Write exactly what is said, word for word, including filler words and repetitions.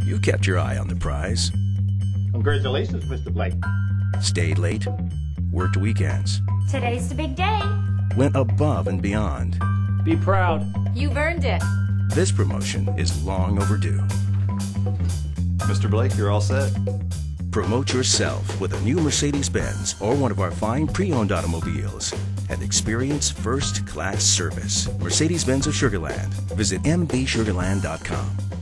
You kept your eye on the prize. Congratulations, Mister Blake. Stayed late. Worked weekends. Today's the big day. Went above and beyond. Be proud. You've earned it. This promotion is long overdue. Mister Blake, you're all set. Promote yourself with a new Mercedes-Benz or one of our fine pre-owned automobiles and experience first-class service. Mercedes-Benz of Sugarland. Visit m b sugarland dot com.